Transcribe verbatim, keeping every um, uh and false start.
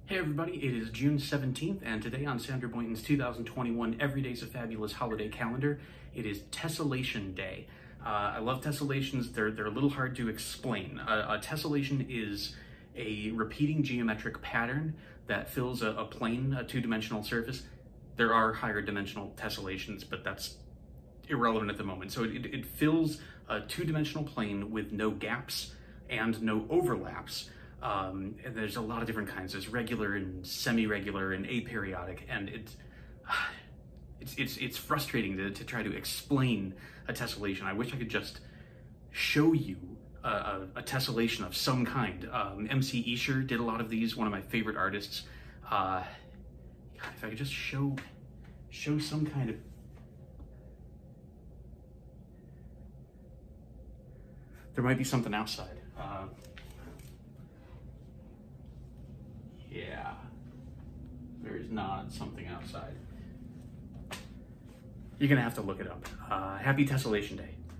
Hey everybody, it is June seventeenth, and today on Sandra Boynton's two thousand twenty-one Every Day's a Fabulous Holiday Calendar, it is Tessellation Day. Uh, I love tessellations. They're, they're a little hard to explain. Uh, a tessellation is a repeating geometric pattern that fills a, a plane, a two-dimensional surface. There are higher dimensional tessellations, but that's irrelevant at the moment. So it, it fills a two-dimensional plane with no gaps and no overlaps. Um, and there's a lot of different kinds. There's regular and semi-regular and aperiodic, and it's it's it's, it's frustrating to, to try to explain a tessellation. I wish I could just show you a, a, a tessellation of some kind. Um, M C Escher did a lot of these, one of my favorite artists. Uh, God, if I could just show show some kind of... There might be something outside. Uh, Yeah, there's not something outside. You're gonna have to look it up. Uh, happy Tessellation Day.